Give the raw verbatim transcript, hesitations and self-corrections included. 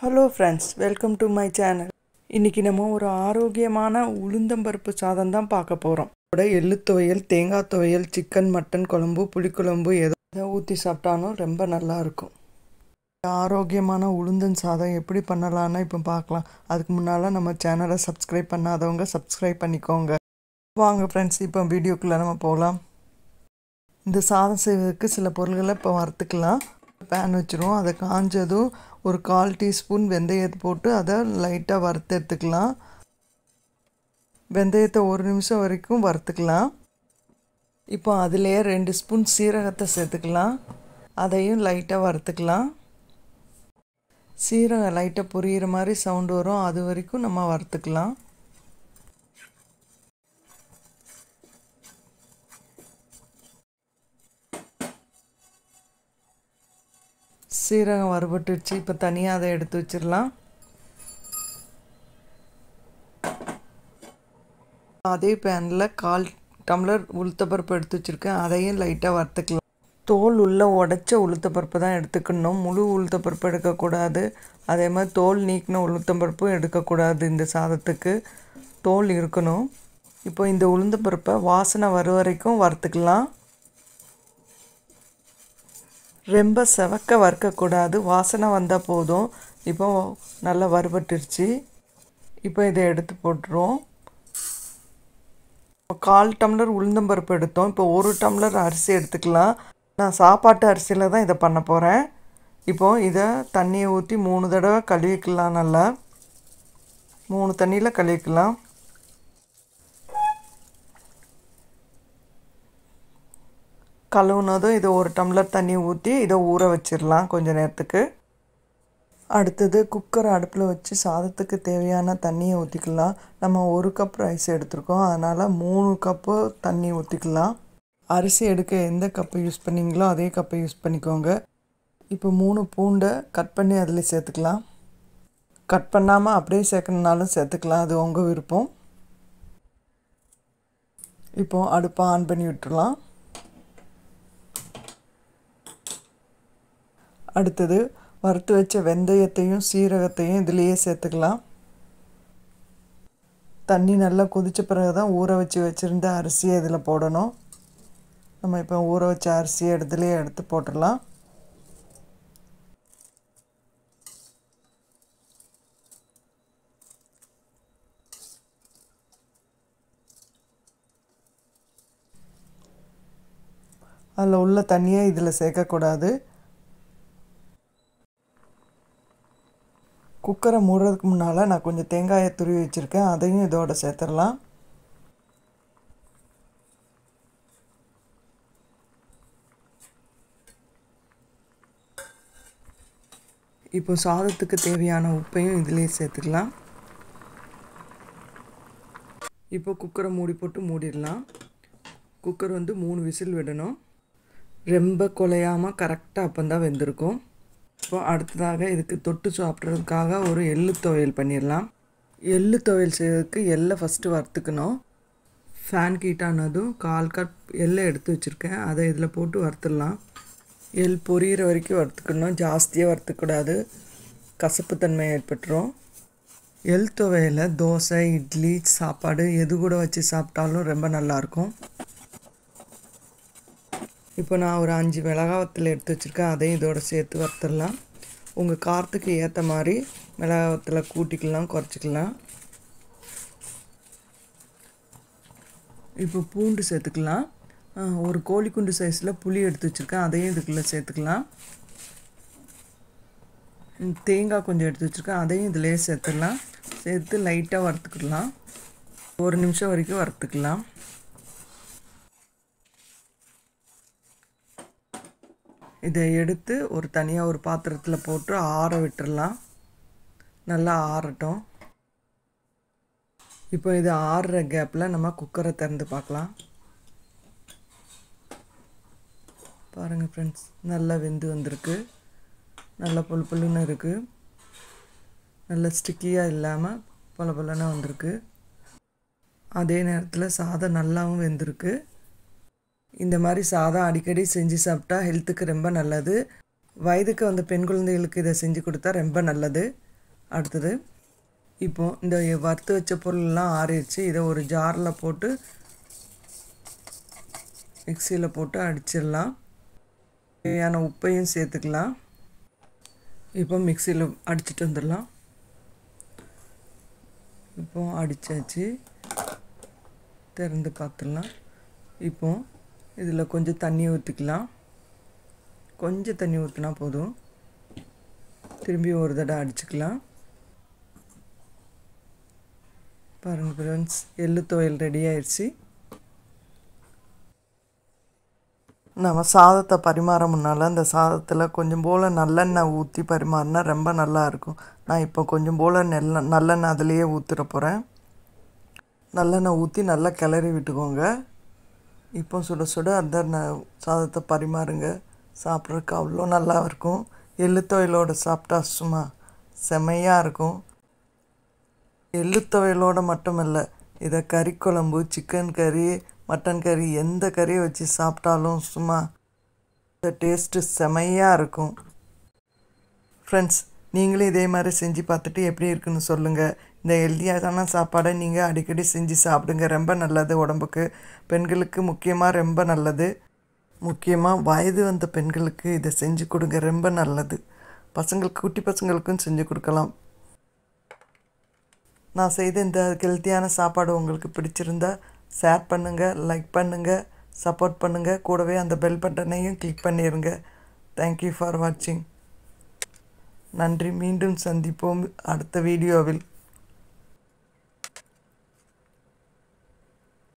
Hello friends, welcome to my channel. இன்னைக்கு நம்ம ஒரு ஆரோக்கியமான உளுந்தம்பருப்பு சாதம் தான் பார்க்க போறோம். கூட எள்ளு துவையல், தேங்காய் துவையல், சிக்கன், மட்டன் குழம்பு, புளி குழம்பு எதை ஊத்தி சாப்பிட்டாலும் ரொம்ப நல்லா இருக்கும். ஆரோக்கியமான உளுந்தன் சாதம் எப்படி பண்ணலாம்னு இப்போ பார்க்கலாம். அதுக்கு முன்னால நம்ம சேனலை சப்ஸ்கிரைப் பண்ணாதவங்க சப்ஸ்கிரைப் பண்ணிக்கோங்க. வாங்க ஃப்ரெண்ட்ஸ், இப்போ வீடியோக்குள்ள நம்ம போகலாம். இந்த சாதம் செய்வதற்கு சில பொருட்களை இப்போ வறுத்துக்கலாம். பேன் வச்சுருவோம். அதை காஞ்சதும் ஒரு கால் டீஸ்பூன் வெந்தயத்தை போட்டு அதை லைட்டாக வறுத்து எடுத்துக்கலாம். வெந்தயத்தை ஒரு நிமிஷம் வரைக்கும் வறுத்துக்கலாம். இப்போ அதிலேயே ரெண்டு ஸ்பூன் சீரகத்தை சேர்த்துக்கலாம். அதையும் லைட்டாக வறுத்துக்கலாம். சீரகம் லைட்டாக பொரியிற மாதிரி சவுண்டு வரும், அது வரைக்கும் நம்ம வறுத்துக்கலாம். சீரகம் வறுபட்டுச்சு. இப்போ தனியாக அதை எடுத்து வச்சிடலாம். அதே பேனில் கால் டம்ளர் உளுத்தப்பருப்பு எடுத்து வச்சுருக்கேன். அதையும் லைட்டாக வறுத்துக்கலாம். தோல் உள்ள உடைச்ச உளுத்தப்பருப்பு தான் எடுத்துக்கணும். முழு உளுத்தப்பருப்பு எடுக்கக்கூடாது. அதே மாதிரி தோல் நீக்கின உளுத்தம்பருப்பும் எடுக்கக்கூடாது. இந்த சாதத்துக்கு தோல் இருக்கணும். இப்போ இந்த உளுந்தப்பருப்பை வாசனை வர வரைக்கும் வறுத்துக்கலாம். ரொம்ப செவக்க வறுக்கக்கூடாது, வாசனை வந்தால் போதும். இப்போ நல்லா வறுபட்டுருச்சு. இப்போ இதை எடுத்து போட்டுருவோம். கால் டம்ளர் உளுந்தம்பருப்பு எடுத்தோம். இப்போ ஒரு டம்ளர் அரிசி எடுத்துக்கலாம். நான் சாப்பாட்டு அரிசியில் தான் இதை பண்ண போகிறேன். இப்போது இதை தண்ணியை ஊற்றி மூணு தடவை கழுவிக்கலாம். நல்லா மூணு தண்ணியில் கழுவிக்கலாம். கழுவுனதும் இதை ஒரு டம்ளர் தண்ணி ஊற்றி இதை ஊற வச்சிடலாம் கொஞ்சம் நேரத்துக்கு. அடுத்தது குக்கர் அடுப்பில் வச்சு சாதத்துக்கு தேவையான தண்ணியை ஊற்றிக்கலாம். நம்ம ஒரு கப் ரைஸ் எடுத்துருக்கோம், அதனால் மூணு கப்பு தண்ணி ஊற்றிக்கலாம். அரிசி எடுக்க எந்த கப்பை யூஸ் பண்ணிங்களோ அதே கப்பை யூஸ் பண்ணிக்கோங்க. இப்போ மூணு பூண்டை கட் பண்ணி அதில் சேர்த்துக்கலாம். கட் பண்ணாமல் அப்படியே சேர்க்கணுன்னாலும் சேர்த்துக்கலாம், அது உங்கள் விருப்பம். இப்போது அடுப்பை ஆன் பண்ணி விட்டுடலாம். அடுத்தது வறுத்து வச்ச வெந்தயத்தையும் சீரகத்தையும் இதிலேயே சேர்த்துக்கலாம். தண்ணி நல்லா கொதித்த பிறகு தான் ஊற வச்சு வச்சுருந்த அரிசியை இதில் போடணும். நம்ம இப்போ ஊற வச்ச அரிசியை இடத்துலையே எடுத்து போட்டுடலாம். அதில் உள்ள தண்ணியை இதில் சேர்க்கக்கூடாது. குக்கரை மூடுறதுக்கு முன்னால் நான் கொஞ்சம் தேங்காயை துருவி வச்சுருக்கேன், அதையும் இதோட சேர்த்துடலாம். இப்போ சாதத்துக்கு தேவையான உப்பையும் இதிலே சேர்த்துக்கலாம். இப்போ குக்கரை மூடி போட்டு மூடிடலாம். குக்கர் வந்து மூணு விசில் விடணும். ரொம்ப குலையாமல் கரெக்டாக அப்போ தான் வெந்திருக்கும். இப்போ அடுத்ததாக இதுக்கு தொட்டு சாப்பிட்றதுக்காக ஒரு எள்ளு துவையல் பண்ணிடலாம். எள்ளு துவையல் செய்யறதுக்கு எள்ளை ஃபஸ்ட்டு வறுத்துக்கணும். ஃபேன் ஹீட்டானதும் கால் கப் எள்ளை எடுத்து வச்சுருக்கேன், அதை இதில் போட்டு வறுத்துடலாம். எள் பொரியிற வரைக்கும் வறுத்துக்கணும், ஜாஸ்தியாக வறுத்துக்கூடாது, கசப்புத்தன்மை ஏற்பட்டுரும். எள் துவையலை தோசை, இட்லி, சாப்பாடு எது கூட வச்சு சாப்பிட்டாலும் ரொம்ப நல்லாயிருக்கும். இப்போ நான் ஒரு அஞ்சு மிளகாவத்தில் எடுத்து வச்சுருக்கேன், அதையும் இதோடு சேர்த்து வறுத்துடலாம். உங்கள் காரத்துக்கு ஏற்ற மாதிரி மிளகாவத்தில் கூட்டிக்கலாம், குறைச்சிக்கலாம். இப்போ பூண்டு சேர்த்துக்கலாம். ஒரு கோழிக்குண்டு சைஸில் புளி எடுத்து வச்சுருக்கேன், அதையும் இதுக்குள்ளே சேர்த்துக்கலாம். தேங்காய் கொஞ்சம் எடுத்து வச்சுருக்கேன், அதையும் இதிலே சேர்த்துடலாம். சேர்த்து லைட்டாக வறுத்துக்கலாம். ஒரு நிமிஷம் வரைக்கும் வறுத்துக்கலாம். இதை எடுத்து ஒரு தனியாக ஒரு பாத்திரத்தில் போட்டு ஆற விட்டுடலாம். நல்லா ஆறட்டும். இப்போ இது ஆறுற கேப்பில் நம்ம குக்கரை திறந்து பார்க்கலாம். பாருங்கள் ஃப்ரெண்ட்ஸ், நல்லா வெந்து வந்திருக்கு. நல்லா பொல் பொல்லுன்னு இருக்குது. நல்லா ஸ்டிக்கியாக இல்லாமல் பொல பொலன்னு வந்திருக்கு. அதே நேரத்தில் சாதம் நல்லாவும் வெந்திருக்கு. இந்த மாதிரி சாதம் அடிக்கடி செஞ்சு சாப்பிட்டா ஹெல்த்துக்கு ரொம்ப நல்லது. வயதுக்கு வந்த பெண் குழந்தைகளுக்கு இதை செஞ்சு கொடுத்தா ரொம்ப நல்லது. அடுத்தது இப்போது இந்த வறுத்து வச்ச பொருளெல்லாம் ஆறிடுச்சு. இதை ஒரு ஜாரில் போட்டு மிக்சியில் போட்டு அடிச்சிடலாம். தேவையான உப்பையும் சேர்த்துக்கலாம். இப்போ மிக்சியில் அடிச்சுட்டு வந்துடலாம். இப்போ அடித்தாச்சு, திறந்து பார்த்துடலாம். இப்போ இதில் கொஞ்சம் தண்ணி ஊற்றிக்கலாம். கொஞ்சம் தண்ணி ஊற்றினா போதும். திரும்பி ஒரு தடவை அடிச்சுக்கலாம். பாருங்கள் ஃப்ரெண்ட்ஸ், எள்ளு துவையல் ரெடி ஆயிடுச்சு. நம்ம சாதத்தை பரிமாற முன்னால் அந்த சாதத்தில் கொஞ்சம் போல் நல்லெண்ணெய் ஊற்றி பரிமாறினா ரொம்ப நல்லாயிருக்கும். நான் இப்போ கொஞ்சம் போல் நெல்ல நல்லெண்ணெய் அதிலேயே ஊற்றிட போகிறேன். நல்லெண்ணெய் ஊற்றி நல்லா கிளறி விட்டுக்கோங்க. இப்போ சுட சுட அந்த சாதத்தை பரிமாறுங்க. சாப்பிட்றதுக்கு அவ்வளோ நல்லா இருக்கும். எள்ளு துவையலோடு சாப்பிட்டா சும்மா செமையாக இருக்கும். எள்ளு துவையலோடு மட்டும் இல்லை, இதை கறி குழம்பு, சிக்கன் கறி, மட்டன் கறி, எந்த கறியை வச்சு சாப்பிட்டாலும் சும்மா இந்த டேஸ்ட்டு செமையாக இருக்கும். ஃப்ரெண்ட்ஸ், நீங்களும் இதே மாதிரி செஞ்சு பார்த்துட்டு எப்படி இருக்குன்னு சொல்லுங்கள். இந்த ஹெல்த்தியான சாப்பாடை நீங்கள் அடிக்கடி செஞ்சு சாப்பிடுங்க. ரொம்ப நல்லது உடம்புக்கு. பெண்களுக்கு முக்கியமாக ரொம்ப நல்லது. முக்கியமாக வயது வந்த பெண்களுக்கு இதை செஞ்சு கொடுங்க, ரொம்ப நல்லது. பசங்களுக்கு, குட்டி பசங்களுக்கும் செஞ்சு கொடுக்கலாம். நான் செய்த இந்த ஹெல்த்தியான சாப்பாடு உங்களுக்கு பிடிச்சிருந்தா ஷேர் பண்ணுங்கள், லைக் பண்ணுங்கள், சப்போர்ட் பண்ணுங்கள். கூடவே அந்த பெல் பட்டனையும் கிளிக் பண்ணிடுங்க. தேங்க்யூ ஃபார் வாட்சிங். நன்றி. மீண்டும் சந்திப்போம் அடுத்த வீடியோவில்.